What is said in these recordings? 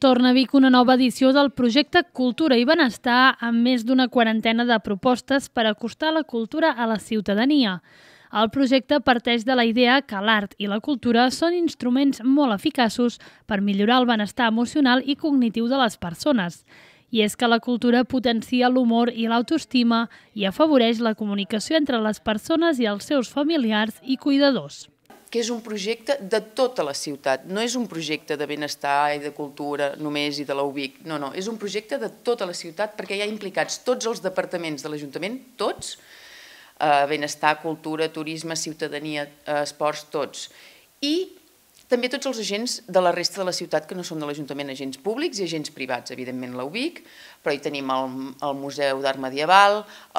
Torna a Vic una nova edició del projecte Cultura i Benestar amb més d'una quarantena de propostes per acostar la cultura a la ciutadania. El projecte parteix de la idea que l'art i la cultura són instruments molt eficaços per millorar el benestar emocional i cognitiu de les persones. I és que la cultura potencia l'humor i l'autoestima i afavoreix la comunicació entre les persones i els seus familiars i cuidadors. Que és un projecte de tota la ciutat, no és un projecte de benestar i de cultura només i de l'UBIC, no, és un projecte de tota la ciutat perquè hi ha implicats tots els departaments de l'Ajuntament, tots, benestar, cultura, turisme, ciutadania, esports, tots, i també tots els agents de la resta de la ciutat que no són de l'Ajuntament, agents públics i agents privats, evidentment l'UBIC, però hi tenim el Museu d'Art Medieval,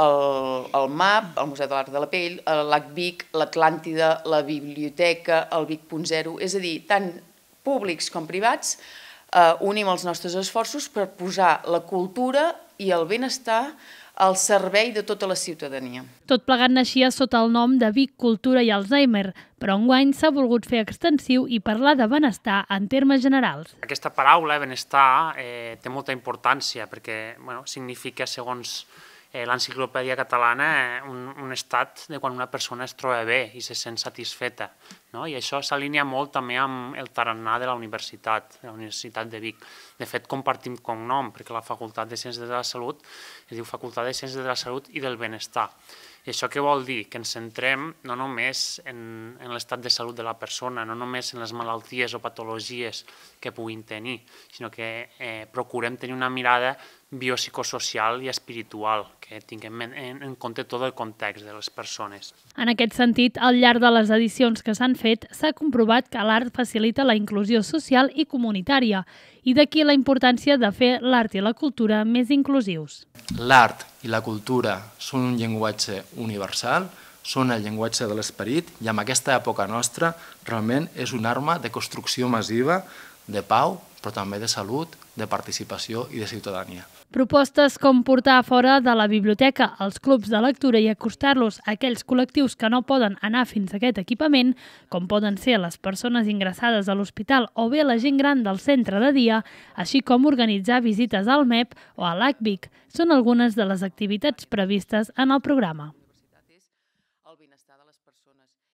el MAP, el Museu de l'Art de la Pell, l'ACVIC, l'Atlàntida, la Biblioteca, el Vic.0, és a dir, tant públics com privats, unim els nostres esforços per posar la cultura i el benestar al servei de tota la ciutadania. Tot plegat naixia sota el nom de Vic Cultura i Alzheimer, però enguany s'ha volgut fer extensiu i parlar de benestar en termes generals. Aquesta paraula, benestar, té molta importància perquè significa, segons l'enciclopèdia catalana, un estat de quan una persona es troba bé i se sent satisfeta. I això s'alinea molt també amb el tarannà de la Universitat de Vic. De fet, compartim cognom, perquè la Facultat de Ciències de la Salut es diu Facultat de Ciències de la Salut i del Benestar. I això què vol dir? Que ens centrem no només en l'estat de salut de la persona, no només en les malalties o patologies que puguin tenir, sinó que procurem tenir una mirada biopsicosocial i espiritual, que tinguem en compte tot el context de les persones. En aquest sentit, al llarg de les edicions que s'han fet, s'ha comprovat que l'art facilita la inclusió social i comunitària, i d'aquí la importància de fer l'art i la cultura més inclusius. L'art i la cultura són un llenguatge universal, són el llenguatge de l'esperit i en aquesta època nostra realment és una arma de construcció massiva, de pau, però també de salut, de participació i de ciutadania. Propostes com portar fora de la biblioteca els clubs de lectura i acostar-los a aquells col·lectius que no poden anar fins a aquest equipament, com poden ser les persones ingressades a l'hospital o bé la gent gran del centre de dia, així com organitzar visites al MEP o a l'ACVIC, són algunes de les activitats previstes en el programa.